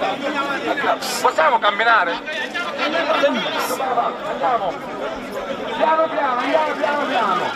Possiamo camminare? Andiamo. Piano piano, andiamo piano piano.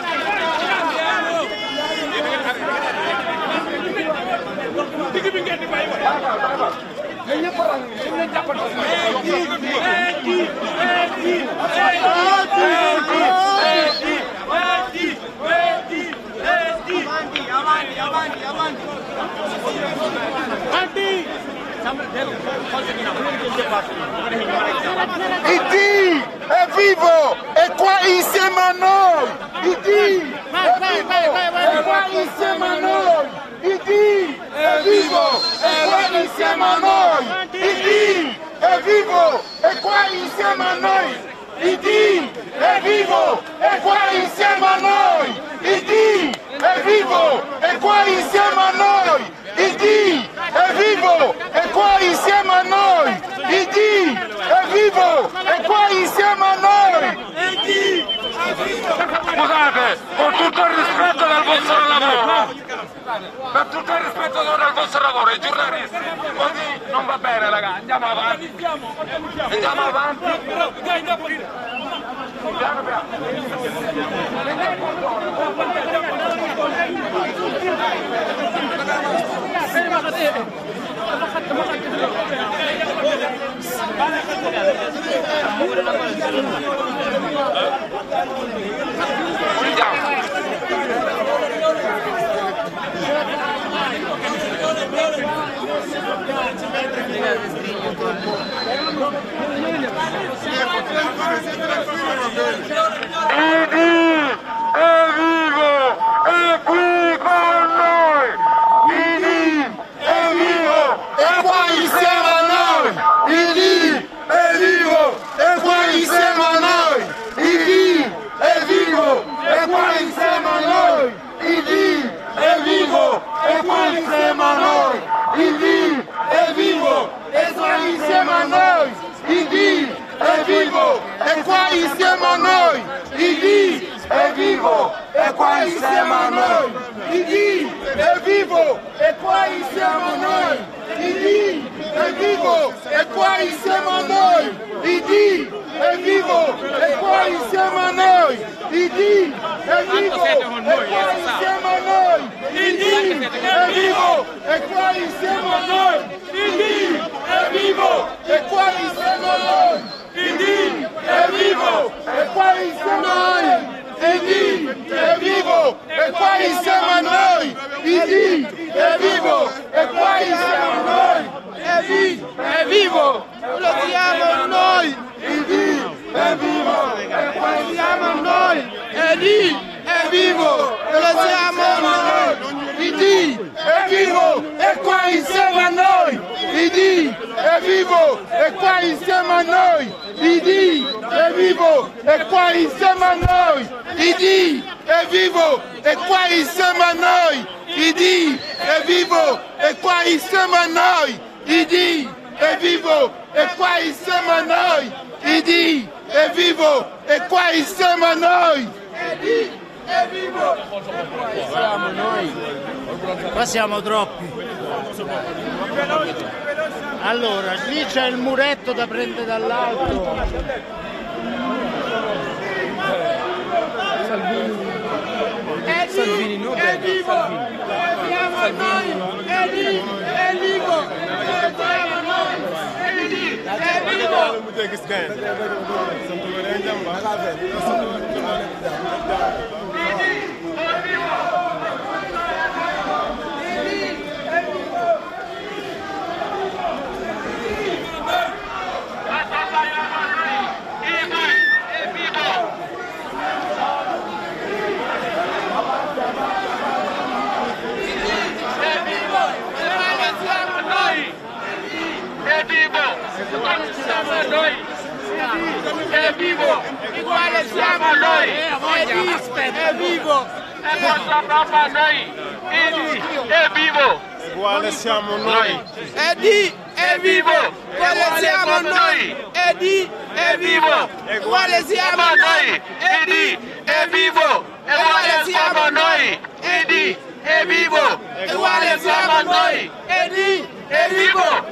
ID è vivo, è qua insieme a noi. ID è vivo, è qua insieme a noi. ID è vivo, è qua insieme a noi. ID è vivo, è qua insieme a noi. ID è vivo, è qua insieme a noi. ID è vivo, è qua insieme a noi. ID è vivo, è qua insieme a noi. ID è vivo, è qua insieme a noi. ID è vivo. Scusate, con tutto il rispetto del vostro lavoro, per tutto il rispetto del vostro lavoro, i giornalisti, così non va bene ragazzi, andiamo avanti. Andiamo avanti. Piano piano. Qua siamo troppi. Allora, lì c'è il muretto da prendere dall'alto. Salvini, non è vivo, è vivo, è vivo, è vivo, uguale siamo a noi, è vivo, è cosa proprio a noi, è vivo, uguale siamo noi, è vivo, uguale siamo a noi, è vivo, uguale siamo a noi, è vivo, uguale siamo a noi, è vivo, uguale siamo a noi, è vivo, uguale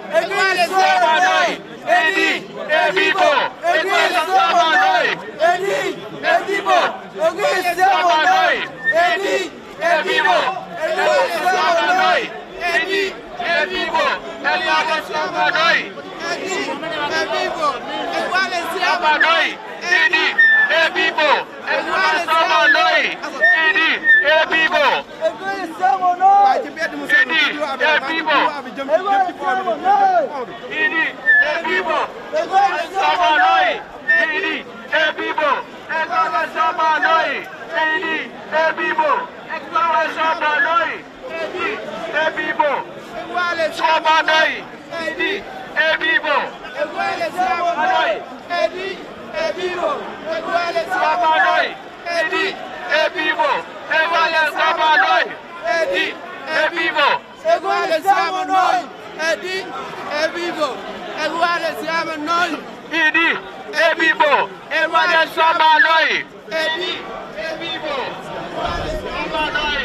uguale siamo noi. Idi è vivo, uguale siamo noi. Idi è vivo, uguale siamo noi. Idi è vivo, uguale siamo noi. Idi è vivo, uguale siamo noi. Idi è vivo, uguale siamo noi. Idi è vivo, uguale siamo noi. Idi è vivo, uguale siamo noi. Idi è vivo, uguale siamo noi. Idi è vivo, uguale siamo noi. Idi è vivo, uguale siamo noi. Idi è vivo, uguale siamo noi. Idi è vivo, uguale siamo noi. Idi è vivo, uguale siamo noi. Idi è vivo, uguale siamo noi. Idi è vivo, uguale siamo noi. Idi è vivo, uguale siamo noi. Idi è vivo, uguale siamo noi. Idi è vivo, uguale siamo noi. Idi è vivo, uguale siamo noi.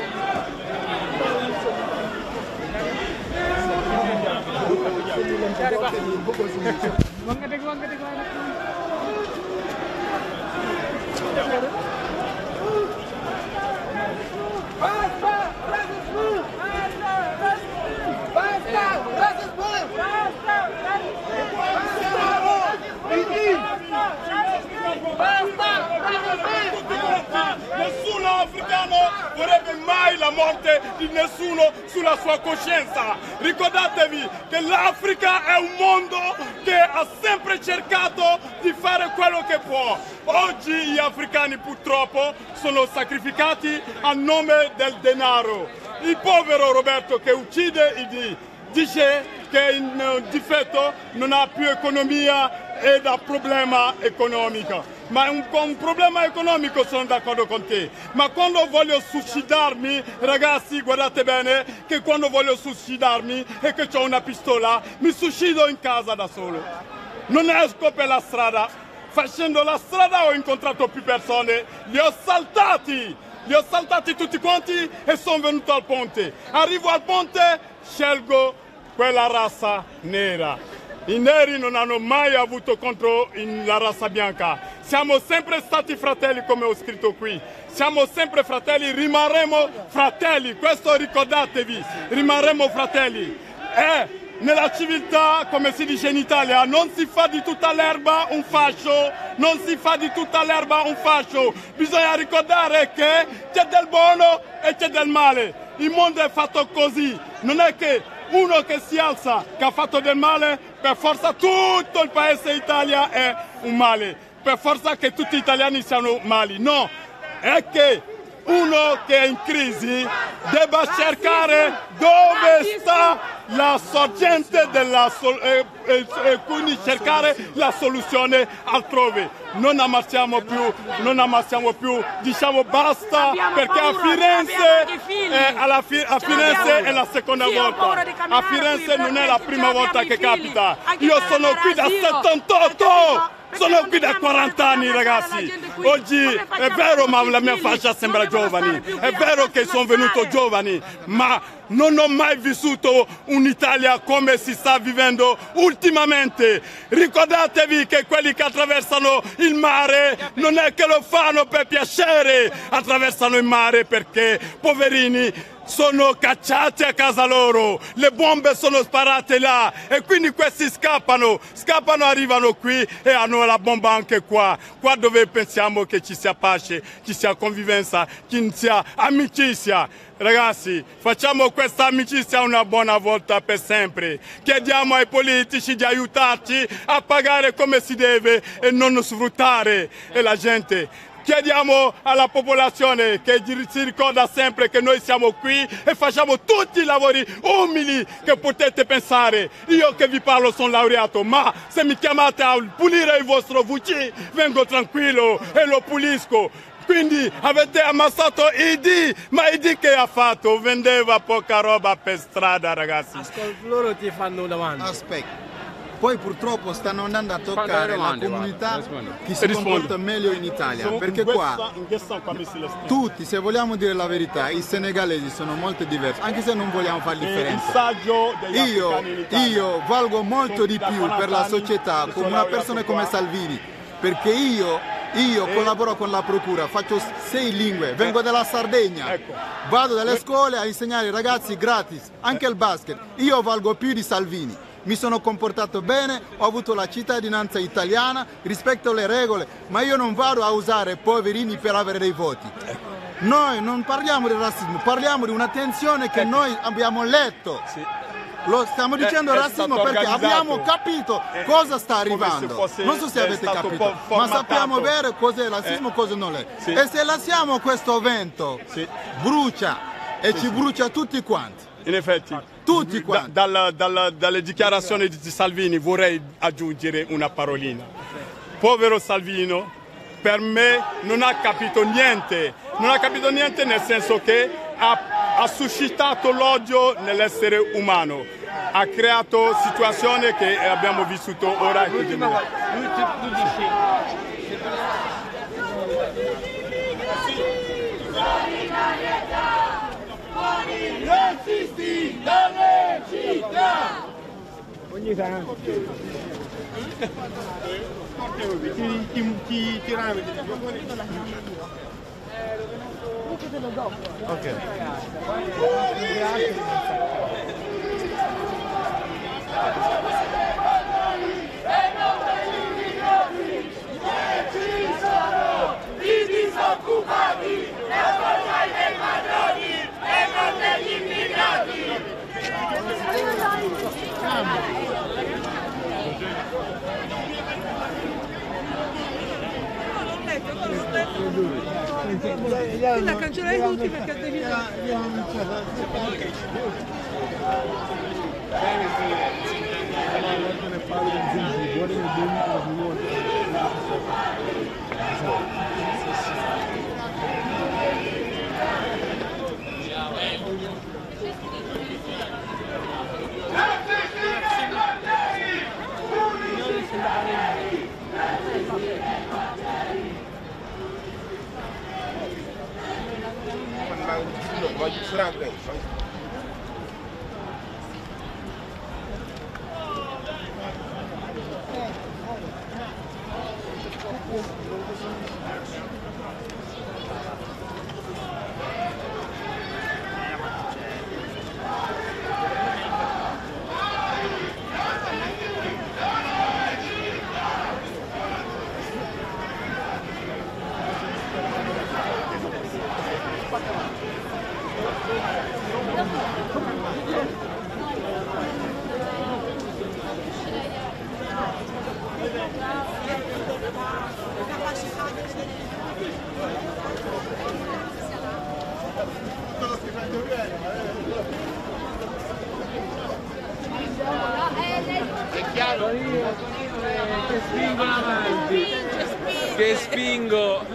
Nessuno africano vorrebbe mai la morte di nessuno sulla sua coscienza. Ricordatevi che l'Africa è un mondo che ha sempre cercato di fare quello che può. Oggi gli africani purtroppo sono sacrificati a nome del denaro. Il povero Roberto che uccide Idi dice che in difetto non ha più economia ed ha problema economico. Ma un problema economico sono d'accordo con te, ma quando voglio suicidarmi, ragazzi, guardate bene che quando voglio suicidarmi e che ho una pistola, mi suicido in casa da solo. Non esco per la strada. Facendo la strada ho incontrato più persone, li ho saltati tutti quanti e sono venuto al ponte. Arrivo al ponte, scelgo quella razza nera. I neri non hanno mai avuto contro la razza bianca. Siamo sempre stati fratelli, come ho scritto qui. Siamo sempre fratelli, rimarremo fratelli. Questo ricordatevi, rimarremo fratelli. Nella civiltà, come si dice in Italia, non si fa di tutta l'erba un fascio. Non si fa di tutta l'erba un fascio. Bisogna ricordare che c'è del buono e c'è del male. Il mondo è fatto così. Non è che uno che si alza, che ha fatto del male, per forza tutto il paese Italia è un male, per forza che tutti gli italiani siano mali. No, è che uno che è in crisi debba cercare dove sta la sorgente e quindi cercare la soluzione altrove. Non ammazziamo più, diciamo basta, perché a Firenze è la seconda volta. A Firenze non è la prima volta che capita. Io sono qui da 78! Sono qui da 40 anni, ragazzi. Oggi è vero, ma la mia faccia sembra giovane. È vero che sono venuto giovane, ma non ho mai vissuto un'Italia come si sta vivendo ultimamente. Ricordatevi che quelli che attraversano il mare non è che lo fanno per piacere, attraversano il mare perché, poverini, sono cacciati a casa loro, le bombe sono sparate là e quindi questi scappano, arrivano qui e hanno la bomba anche qua dove pensiamo che ci sia pace, ci sia convivenza, ci sia amicizia. Ragazzi, facciamo questa amicizia una buona volta per sempre. Chiediamo ai politici di aiutarci a pagare come si deve e non sfruttare la gente. Chiediamo alla popolazione che si ricorda sempre che noi siamo qui e facciamo tutti i lavori umili che potete pensare. Io che vi parlo sono laureato, ma se mi chiamate a pulire il vostro WC vengo tranquillo e lo pulisco. Quindi avete ammazzato Idi, ma Idi che ha fatto? Vendeva poca roba per strada, ragazzi. Ascolta, loro ti fanno una domanda. Aspetta, Poi purtroppo stanno andando a toccare la comunità che si comporta meglio in Italia, perché qua tutti, se vogliamo dire la verità, i senegalesi sono molto diversi, anche se non vogliamo fare differenza. Io valgo molto di più per la società come una persona come Salvini, perché io collaboro con la procura, faccio 6 lingue, vengo dalla Sardegna, vado dalle scuole a insegnare ai ragazzi gratis, anche il basket. Io valgo più di Salvini. Mi sono comportato bene, ho avuto la cittadinanza italiana, rispetto le regole, ma io non vado a usare poverini per avere dei voti. Noi non parliamo di razzismo, parliamo di una tensione che noi abbiamo letto. Lo stiamo dicendo razzismo perché abbiamo capito cosa sta arrivando. Non so se avete capito, ma sappiamo bene cos'è il razzismo e cosa non è. E se lasciamo questo vento, brucia e ci brucia tutti quanti. In effetti, tutti quanti. Dalle dichiarazioni di Salvini vorrei aggiungere una parolina. Povero Salvino, per me non ha capito niente. Non ha capito niente nel senso che ha suscitato l'odio nell'essere umano. Ha creato situazioni che abbiamo vissuto ora. Razzisti dalle città! Ogni tanto. Ok. I disoccupati, le forze dei padroni e non degli immigrati! La cancellerai tutti perché devi... È chiaro? Che spingono avanti. Che spingo.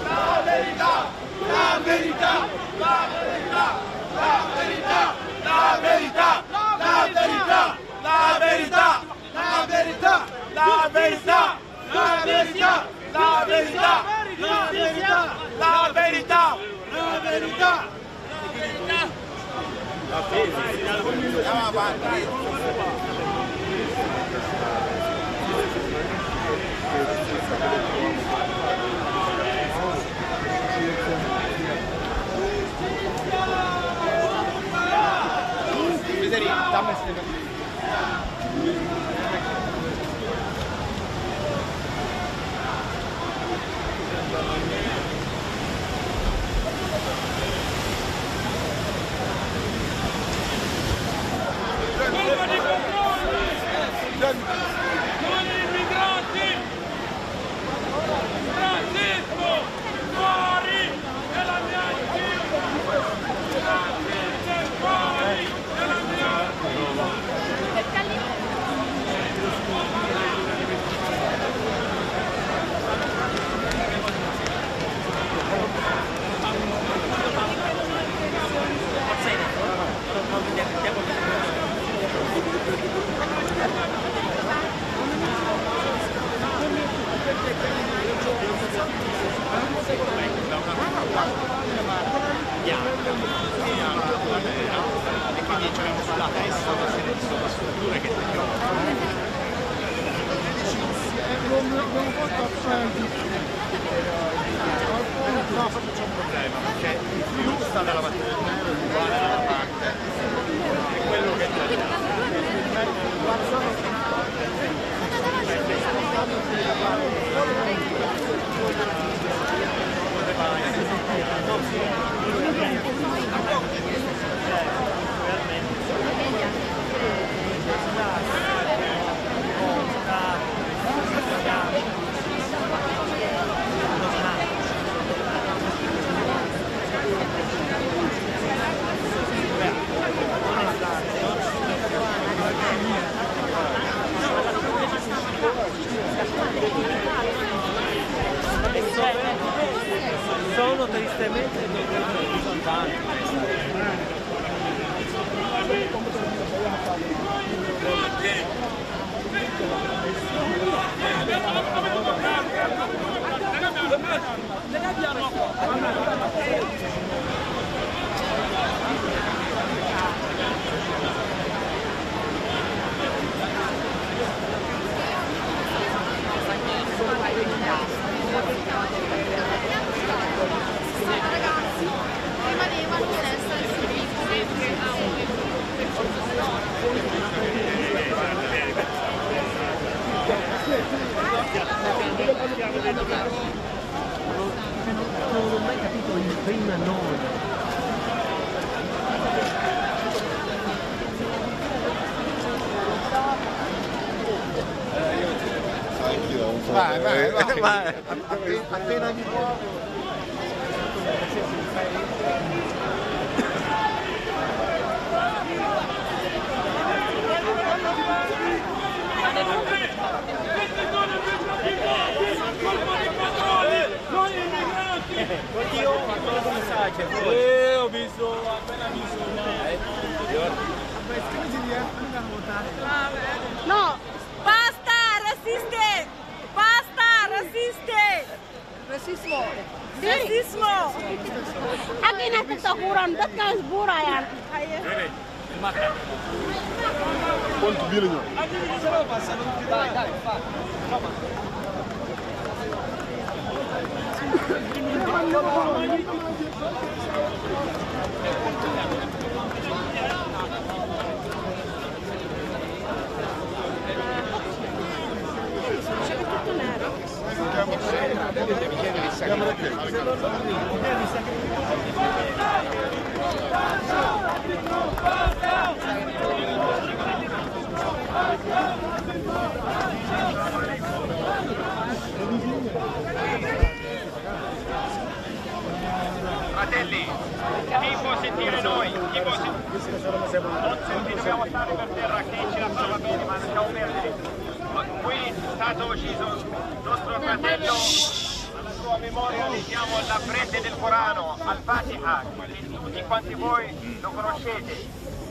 La verità! La verità! La verità! La verità! La verità! La verità! Andiamo avanti. Non immigrati! Razzismo! Fuori della mia città! Razzismo! Fuori della mia e quindi ce l'abbiamo sulla testa una serie di sovrastrutture che no, proprio c'è un problema perché il flusso sta dalla batteria uguale dalla parte è quello che sono tristemente tanti. Ragazzi, rimanevano senza il non ho mai capito il prima nome. Vai. Appena mi muovo. Oddio, come sai che ho visto, appena visto. No, basta razziste! Basta razziste! Rasismo. Rasismo. Akin na tatakuran, ba't ka bura yan? Quanto bilhões? Fratelli, chi può sentire noi? Chi può sentire? Non dobbiamo stare per terra, che ce la fa bene, ma lasciamo perdere. Qui è stato ucciso il nostro fratello, alla sua memoria leggiamo la prende del Corano, al Fatiha, che tutti quanti voi lo conoscete.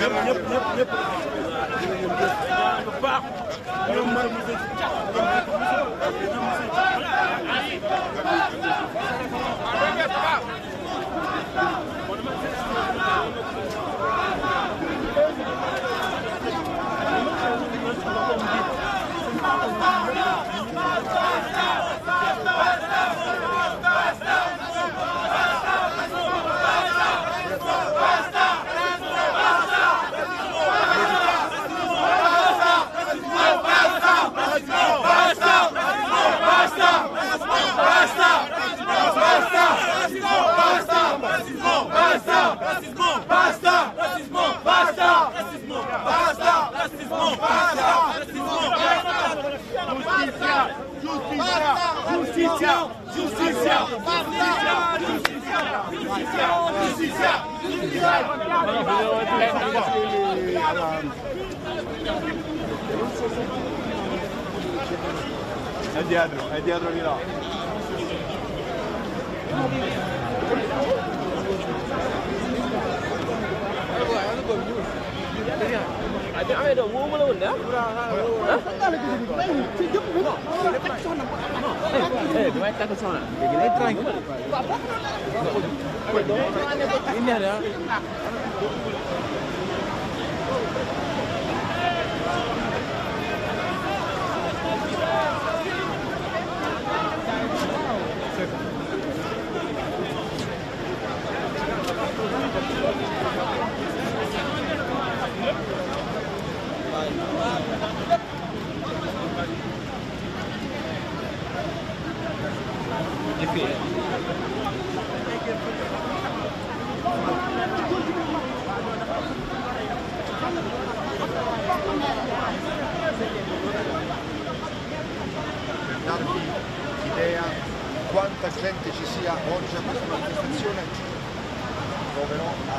È dietro di là. Ada dong, mau belum dah? Gimana tak ke sana? Gini try. Ini ada. Darvi idea quanta gente ci sia oggi a questa manifestazione, proverò a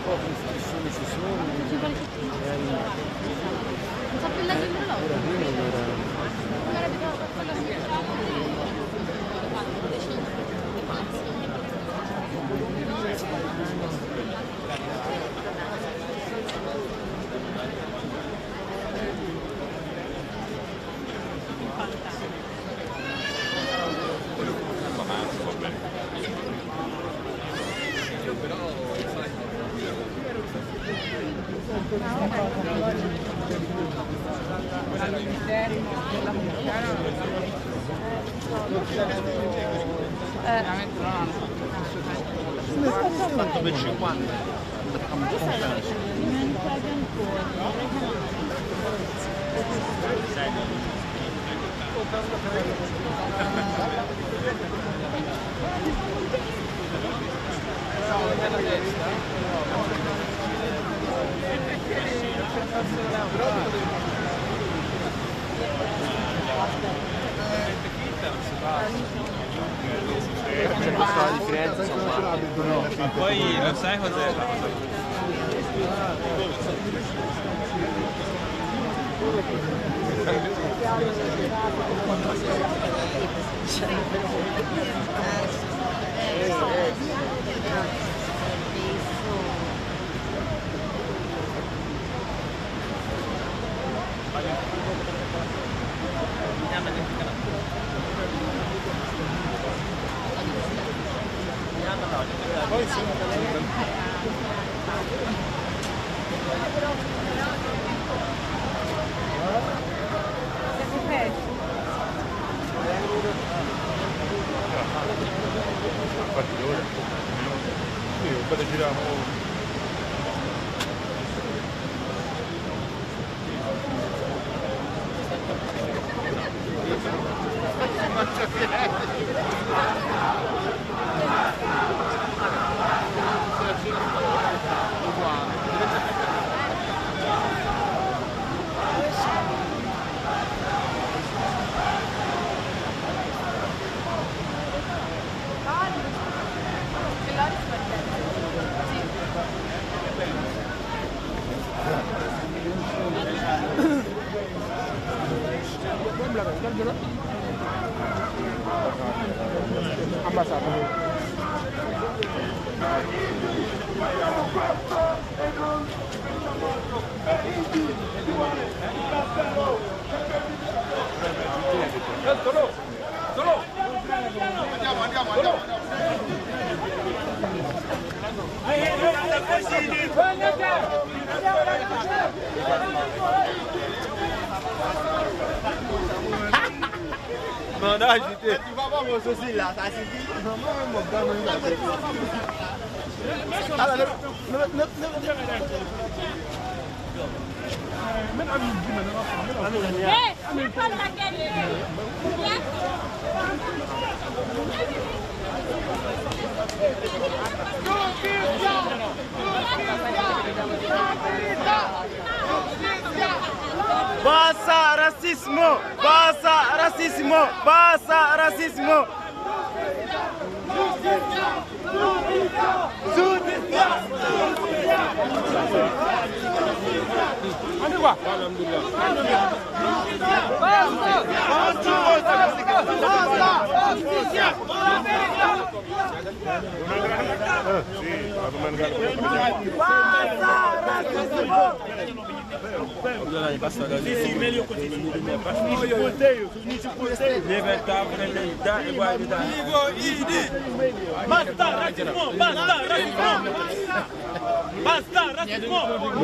poche istruzioni ci sono. Non so più leggere fatto per 50. C'è la storia di Firenze, insomma. Ma poi lo sai cos'è la cosa? Ma dai, ti fa proprio così là, stai sentendo? Basta razzismo! Basta razzismo! Basta razzismo! Guarda qua! Sì, sì, meglio così. Libertà, fratelità, egualità. Basta razzismo! Basta razzismo! Basta razzismo!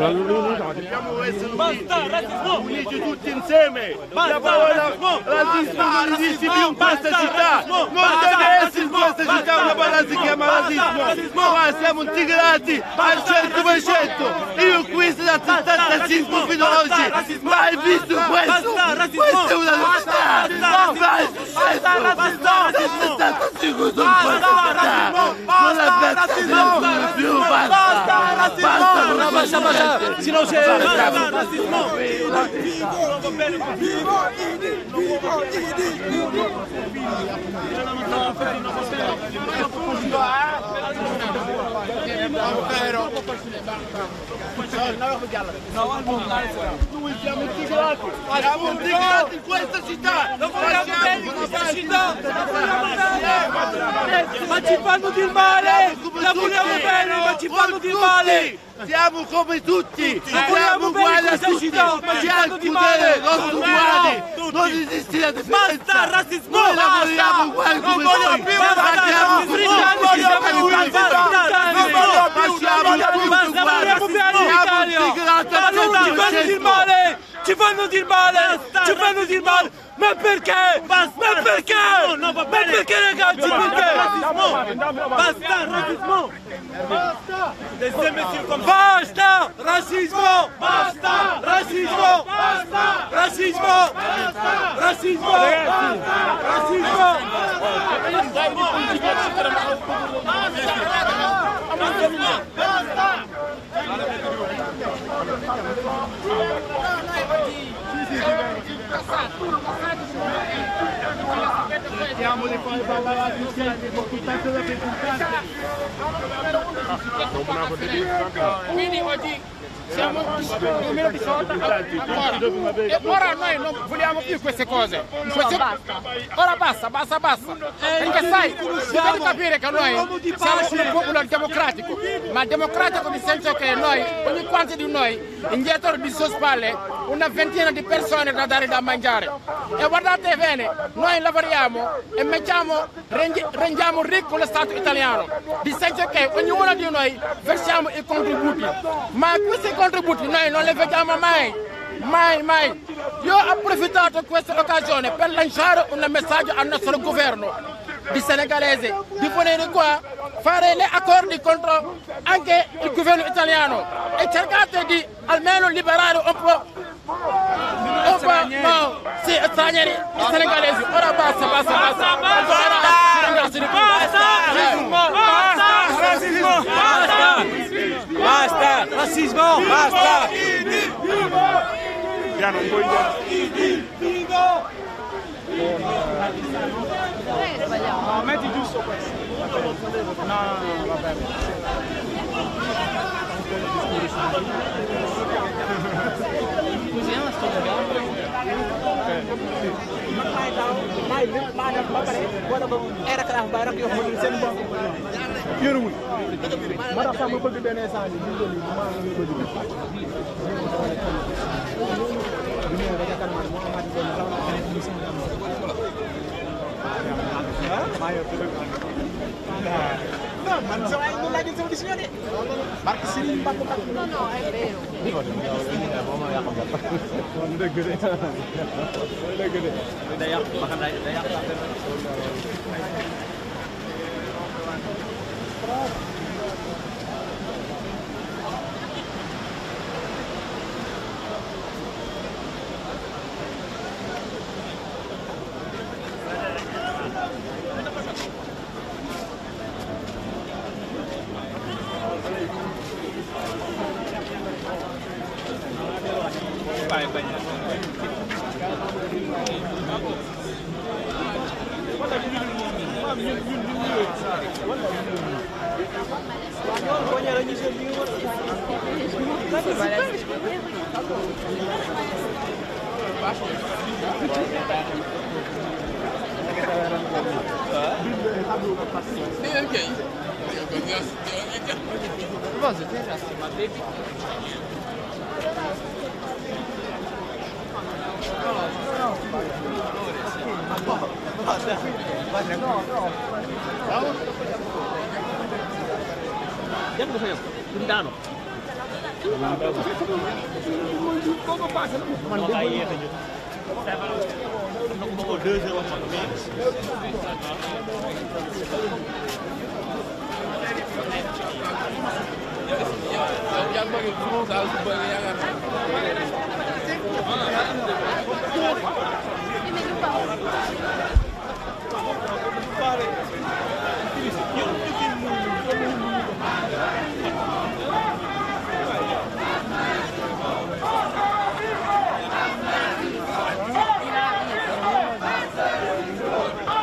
Basta razzismo! Uniti tutti insieme! La parola razzismo non esiste più in questa città! Non deve essere in questa città una parola si chiama razzismo! Qua siamo integrati al 100%! Io qui sono da 75 fino ad oggi! Mai visto questo! Questa è una novità! Basta razzismo! Stato sicuro in questa città! Non la più! Basta! Basta! Basta! Se non c'è razzismo! Noi siamo integrati in questa città! Non vogliamo bene in questa città! Ma ci fanno del male! La vogliamo bene, ma ci fanno del male! Siamo come tutti! Siamo uguali a tutti! Ma ci fanno di male! Non uguali! Non esiste la differenza! Basta razzismo! Noi lavoriamo uguali come voi! Non voglio più ci fanno del male! Ci fanno del male! Ma perché? Ma perché? Ma perché ragazzi? Perché? Basta razzismo! Basta! Basta razzismo! Basta razzismo! Basta razzismo! Basta razzismo! Cerchiamo di fare parlare di gente con tutta la Quindi oggi siamo nel 2018 ancora. E ora noi non vogliamo più queste cose. Ora basta. Perché sai, dovete capire che noi siamo un popolo democratico, ma democratico nel senso che noi, ogni quanto di noi, indietro di sue spalle, una ventina di persone da dare da mangiare. E guardate bene, noi lavoriamo e rendiamo ricco lo Stato italiano, nel senso che ognuno di noi versiamo i contributi, ma questi contributi noi non li vediamo mai. Io ho approfittato di questa occasione per lanciare un messaggio al nostro governo di senegalese di venire qua, fare gli accordi contro anche il governo italiano e cercate di almeno liberare un po' stranieri e senegalesi. Ora basta. Basta razzismo! Basta! Piano, un po' indietro. No, metti giusto questo. No, va bene. Cos'è sto era kelas bayrak yo xamanteni seen bopp yërëwul ma tax sax ma bëgg benn instant bi ñu jël ma ngi ko dugg man sa waay ñu laaj sama décision de barke Serigne Mbacke Mbacke non è vero dëgg de day yàq ba xam day yàq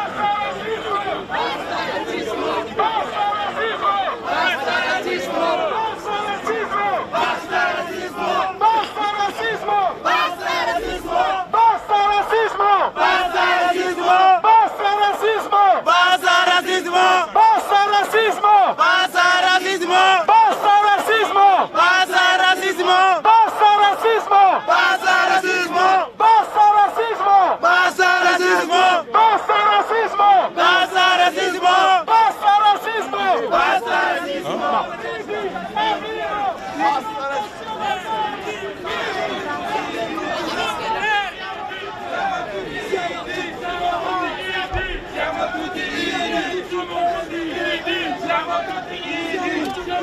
Basta razzismo!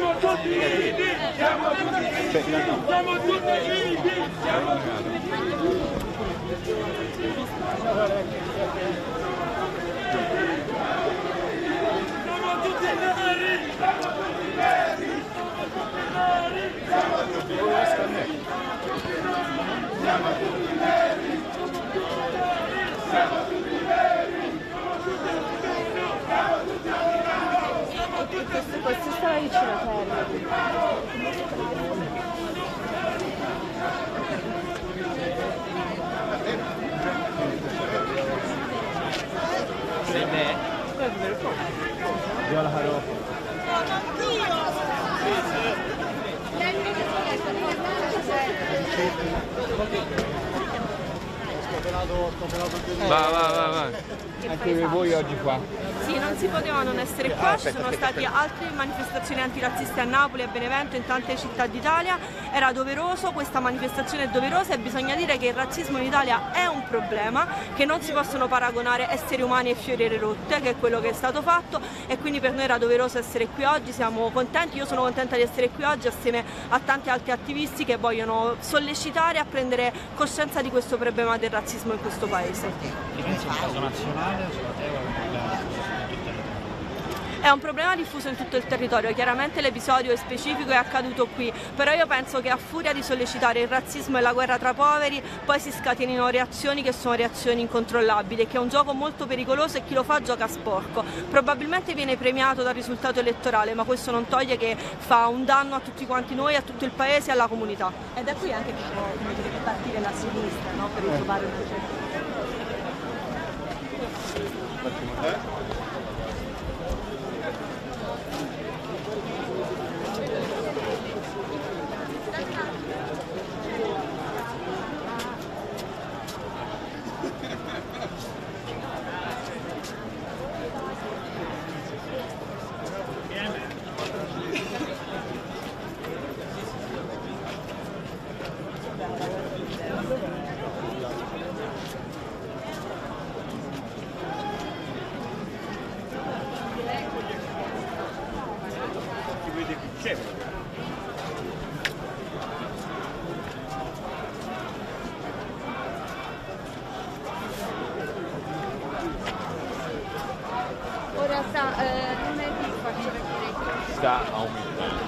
Questo stava vicino a terra. Io la farò. Va. Anche voi oggi qua. Sì, non si poteva non essere qua, ci sono state altre manifestazioni antirazziste a Napoli e a Benevento, in tante città d'Italia, era doveroso, questa manifestazione è doverosa e bisogna dire che il razzismo in Italia è un problema, che non si possono paragonare esseri umani e fioriere rotte, che è quello che è stato fatto, e quindi per noi era doveroso essere qui oggi, siamo contenti, io sono contenta di essere qui oggi assieme a tanti altri attivisti che vogliono sollecitare a prendere coscienza di questo problema del razzismo in questo paese. Pensi è un caso nazionale o secondo te è un problema? È un problema diffuso in tutto il territorio, chiaramente l'episodio specifico è accaduto qui, però io penso che a furia di sollecitare il razzismo e la guerra tra poveri poi si scatenino reazioni che sono reazioni incontrollabili, che è un gioco molto pericoloso e chi lo fa gioca sporco. Probabilmente viene premiato dal risultato elettorale, ma questo non toglie che fa un danno a tutti quanti noi, a tutto il paese e alla comunità. Ed è qui anche che può partire la sinistra, no? Per ritrovare un progetto. Ora non è più facile vedere. Sta aumentando.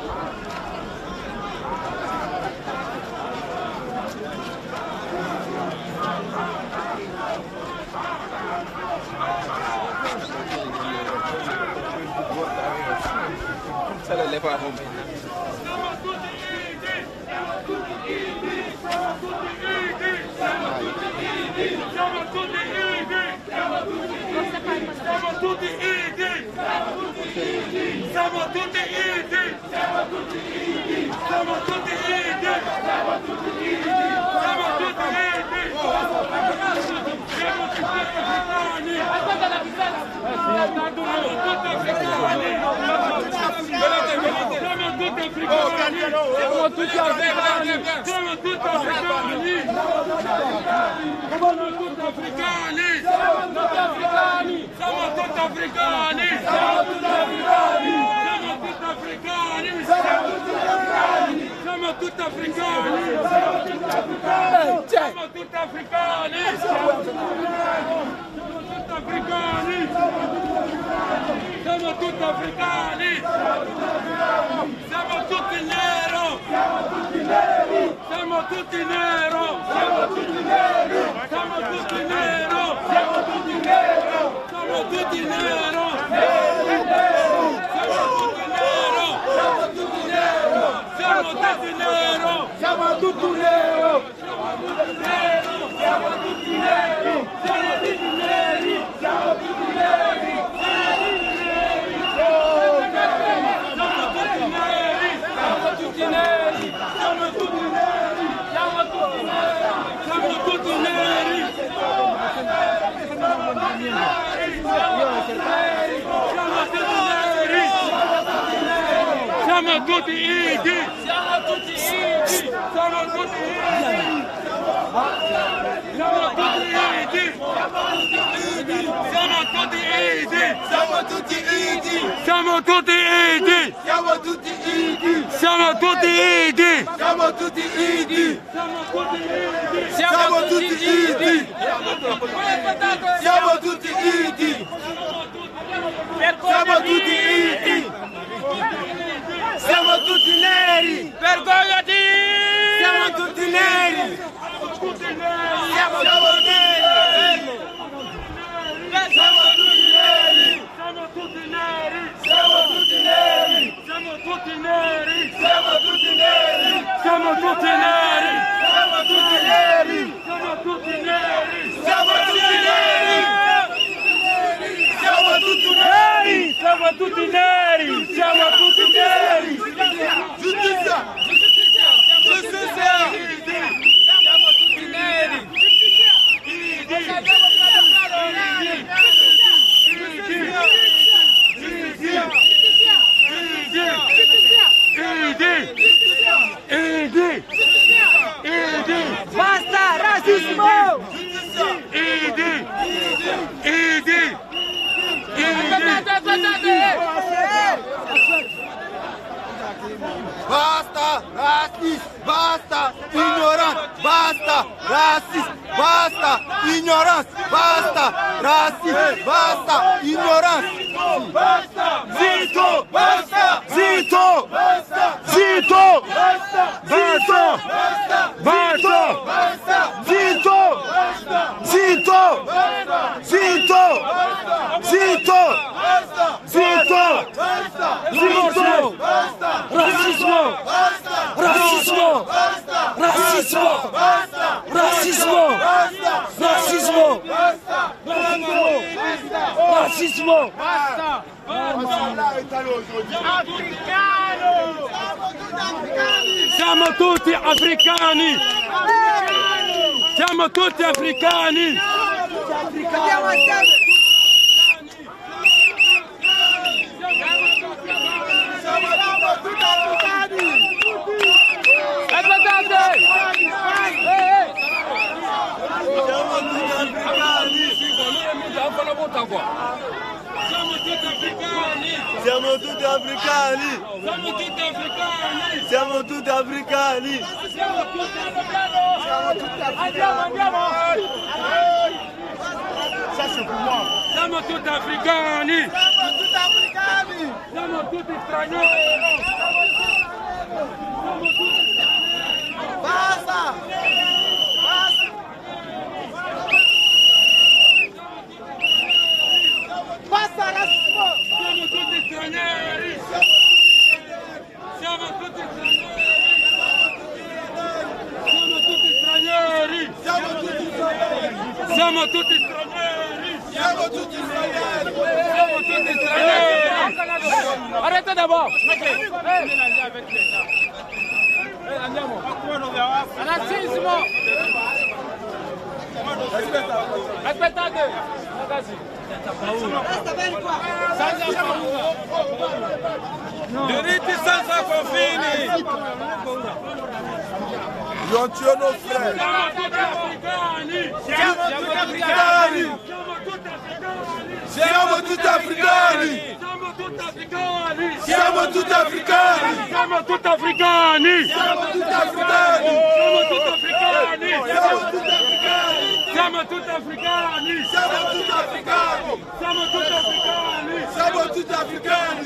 Le fa Siamo tutti africani! Siamo tutti africani! Siamo tutti africani! Siamo tutti africani! Siamo tutti africani! Siamo tutti africani! Siamo tutti africani! Siamo tutti africani! Siamo tutti africani! Siamo tutti africani! Siamo tutti africani! Siamo tutti africani! Siamo tutti nero! Siamo tutti neri! Siamo tutti nero! Siamo tutti neri! Siamo tutti nero! Siamo tutti nero! Siamo tutti nero! Siamo tutti nero! Siamo tutti nero! Siamo tutti nero! Siamo tutti nero! Siamo tutti neri! Siamo tutti neri! Siamo tutti neri! Siamo tutti neri! Siamo tutti neri! Siamo tutti neri! Siamo tutti idi! Siamo tutti idi! Siamo tutti idi! Siamo tutti idi! Siamo tutti idi! Siamo tutti idi! Siamo tutti idi! Siamo tutti idi! Siamo tutti idi! Siamo tutti idi! Siamo tutti idi! Siamo tutti idi! Siamo tutti idi! Siamo tutti neri! Vergognati! Siamo tutti neri! Siamo tutti neri! Siamo tutti neri! Siamo tutti neri! Siamo tutti neri! Siamo tutti neri! Siamo tutti neri! Siamo tutti neri! Siamo tutti neri! Siamo tutti neri! Siamo tutti neri! Siamo tutti neri! Siamo tutti neri! Siamo tutti neri! Giustizia! Giustizia! Siamo tutti neri! Basta razzismo! Idi! Idi! Basta razzismo! Basta ignoranza! Basta razzismo! Basta ignoranza! Basta razzismo! Basta ignoranza! Basta! Zitto! Basta! Zitto! Basta! Zitto! Basta! Zitto! Basta! Basta! Zitto! Zitto! Zitto! Zitto! Zitto! Zitto! Razzismo! Razzismo! Razzismo! Razzismo! Razzismo! Razzismo! Basta! Siamo tutti africani! Siamo tutti africani! Andiamo assieme! Siamo tutti africani! Siamo tutti africani! Siamo tutti africani! Siamo tutti africani! Andiamo! Siamo tutti africani! Siamo tutti stranieri! Basta! Basta razzismo! Siamo tutti stranieri! Siamo tutti stranieri! Siamo tutti stranieri! Siamo tutti stranieri! Siamo tutti stranieri! Siamo tutti stranieri! Arrête d'abord! Andiamo! Razzismo! Aspettate! Ragazzi! Basta, vieni qua! Diritti senza confini! Non ci sono freni! Siamo tutti africani! Siamo tutti africani! Siamo tutti africani! Siamo tutti africani! Siamo tutti africani! Siamo tutti africani! Siamo tutti africani! Siamo tutti africani! Siamo tutti africani!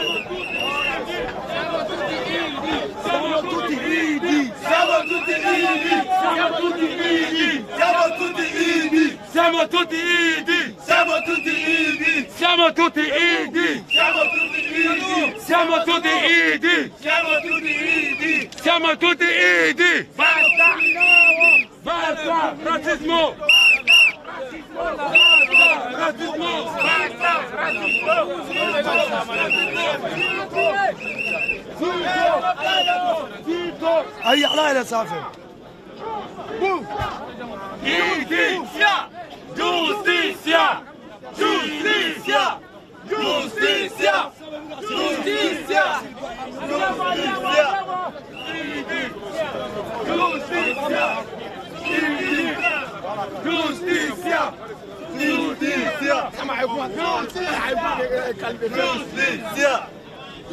Siamo tutti idi! Siamo tutti idi! Siamo tutti idi! Siamo tutti idi! Siamo tutti idi! Siamo tutti idi! Siamo tutti idi! Siamo tutti idi! Siamo tutti idi! Siamo tutti idi! Siamo tutti idi! Basta! Basta! Razzismo! Razzismo! هيا علينا سافر Giustizia! Giustizia! Giustizia! Giustizia! Giustizia! Giustizia! Giustizia! Giustizia!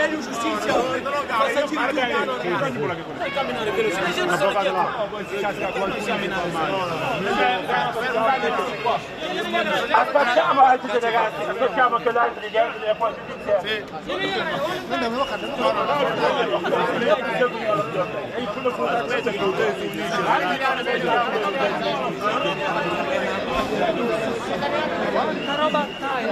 meglio giustizia, basta puoi camminare velocemente, non stare aspettiamo altri ragazzi, aspettiamo che l'altro gli altri della poi quanta roba dai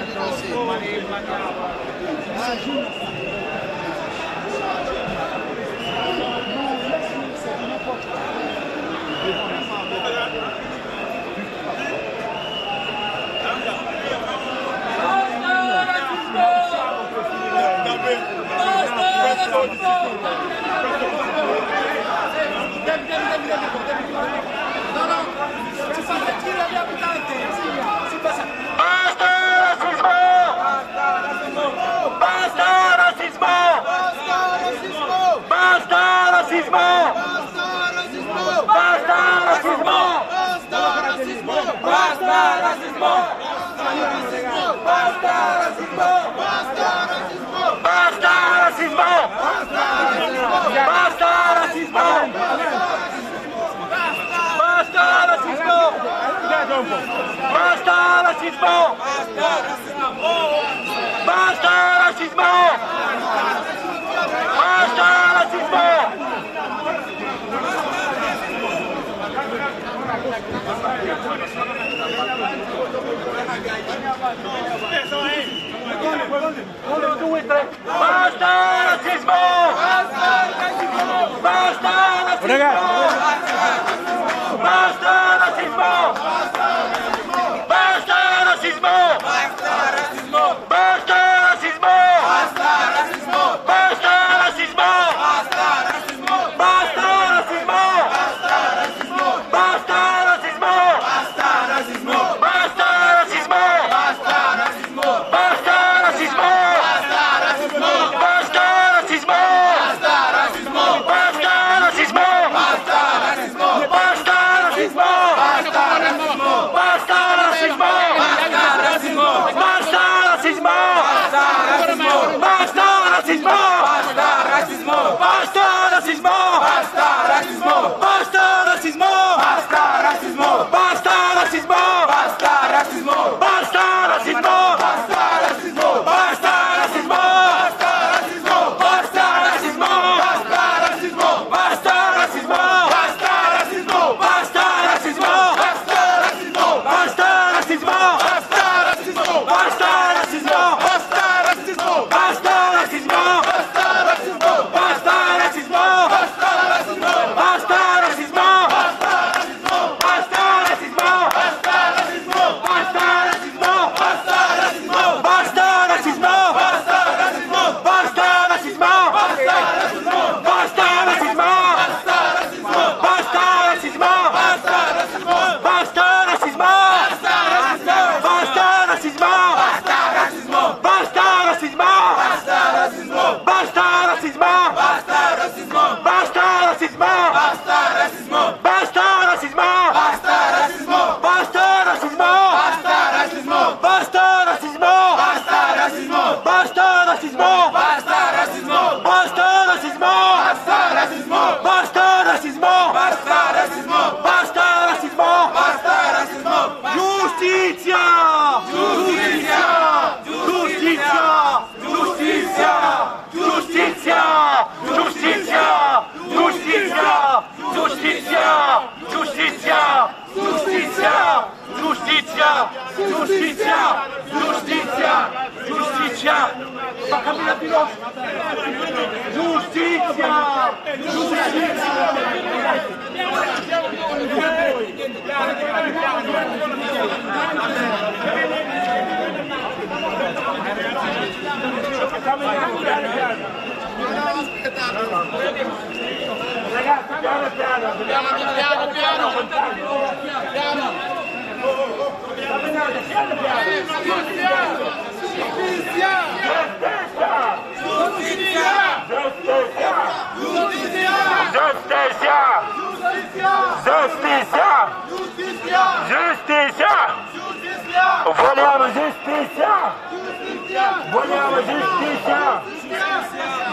Vogliamo giustizia!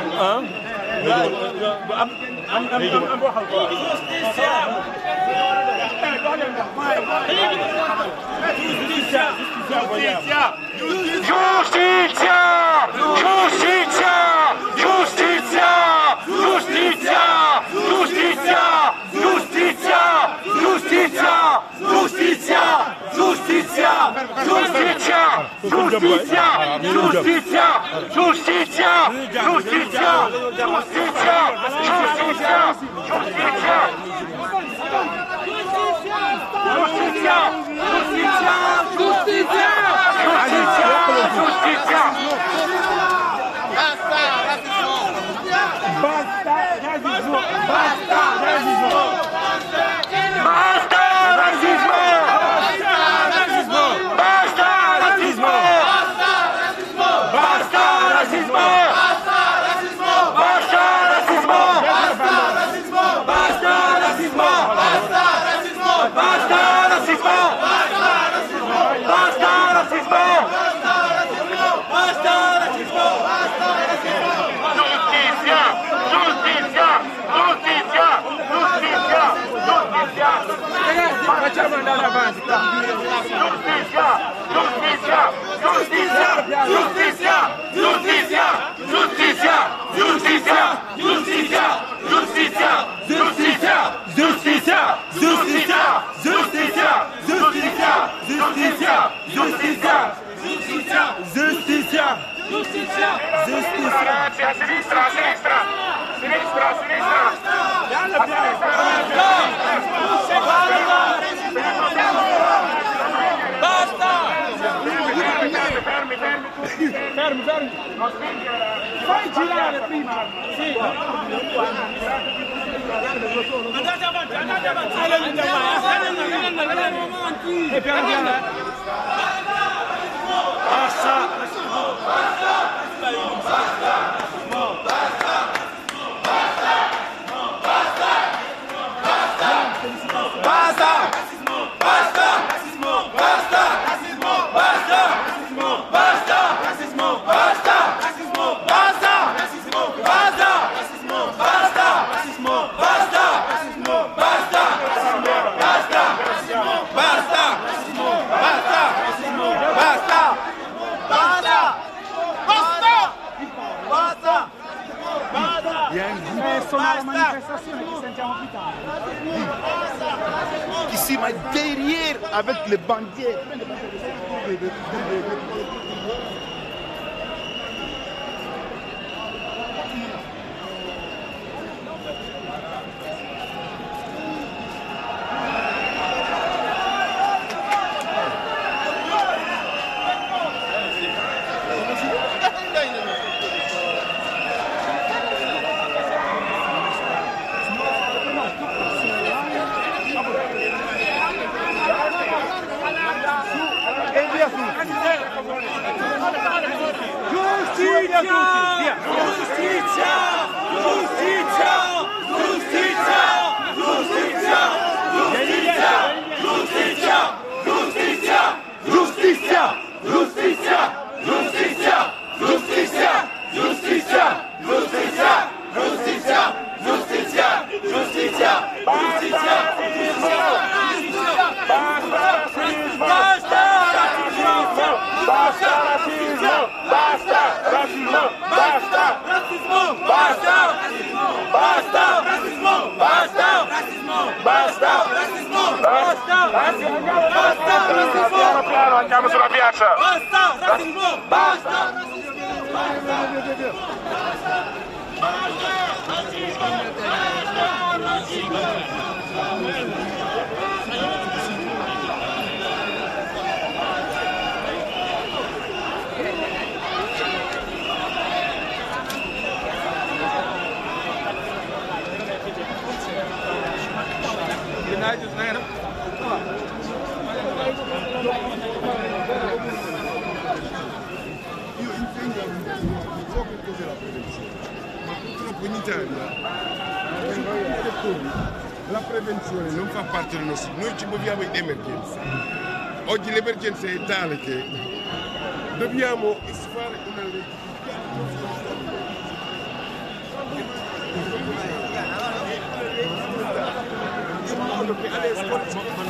Facciamo andare avanti. Ragazzi, a sinistra, a sinistra. Sinistra, a sinistra. Fermi. Fai girare prima. Sì. Andate avanti. Andiamo avanti. E piano piano. Basta. Sono alla manifestation qui sentiamo pitare. Ici, mais derrière, avec les bandiers. Andiamo sulla piazza! Basta! Razzismo! Basta! In Italia la prevenzione non fa parte del nostro, noi ci muoviamo in emergenza. Oggi l'emergenza è tale che dobbiamo fare una legge. quello che alle scuole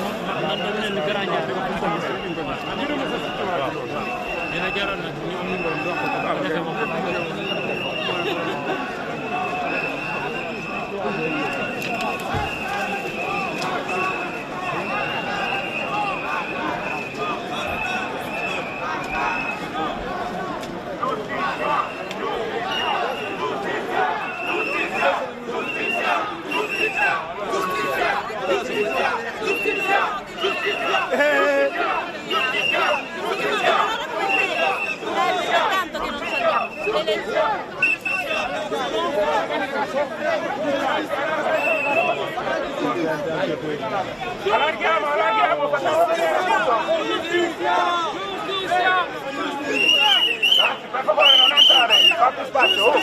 Tanto che non ci andiamo. Le elezioni. Allarghiamo, facciamo vedere tutto. Giustizia! Per favore non entrare, fate spazio.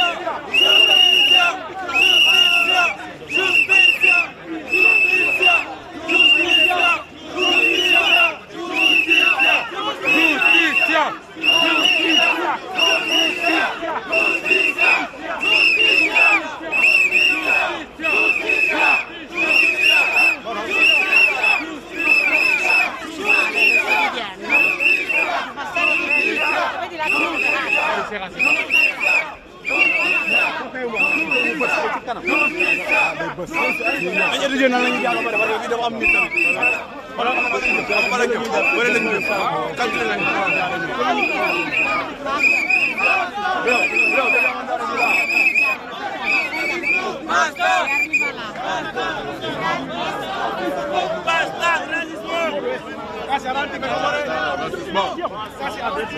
Casi avanti per favore. Casi avanti.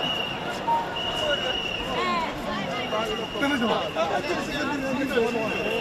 Dove sono?